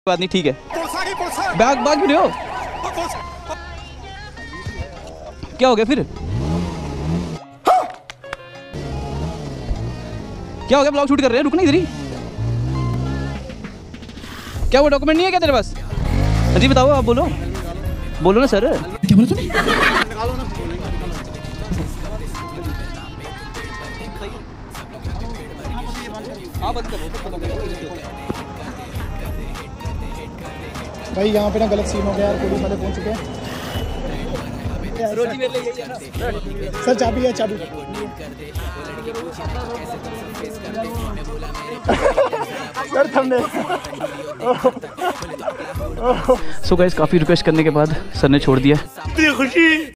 बात नहीं, ठीक है। भाग भाग क्यों रहे हो? क्या हो गया फिर? क्या हो गया? ब्लॉग शूट कर रहे हैं, रुकना इधर ही। क्या वो डॉक्यूमेंट नहीं है क्या तेरे पास? जी बताओ, आप बोलो बोलो ना सर। क्या बोला तूने? भाई यहाँ पे ना गलत सीन हो गया यार, पुलिस वाले पहुँच चुके हैं। सर चाबी है, चाबी। Sir thumbnail. सो गाइस, काफ़ी रिक्वेस्ट करने के बाद सर ने छोड़ दिया। खुशी